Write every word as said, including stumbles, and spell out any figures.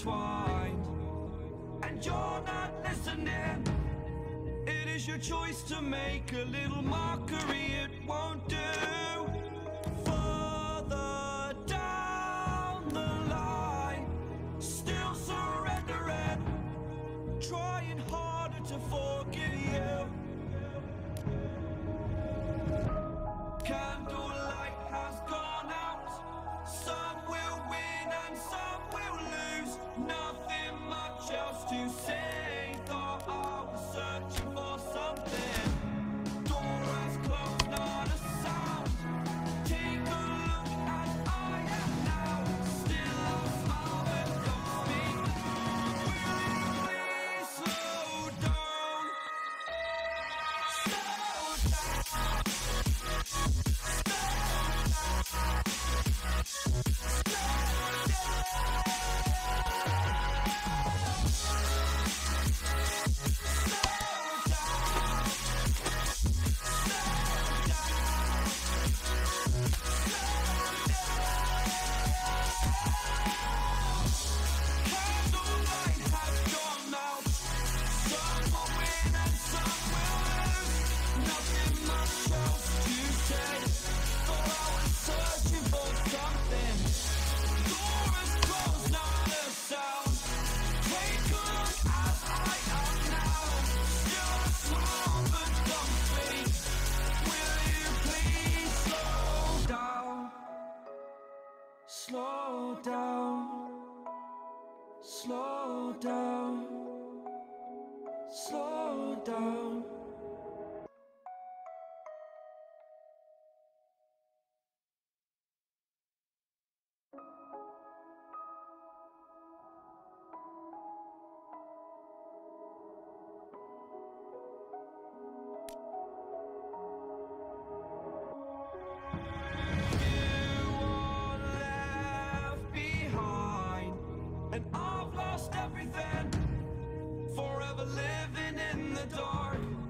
intertwined, and you're not listening. It is your choice to make a little mockery, it won't do. Further down the line, still surrendering, trying harder to forgive you. Candlelight has gone out. Some will win and some will lose. Nothing much else to say. Thought I was searching for something. Door has closed, not a sound. Take a look as I am now. Still I smile but don't speak. Will you please slow down? Slow down. Slow down, slow down, slow down. And I've lost everything, forever living in the dark.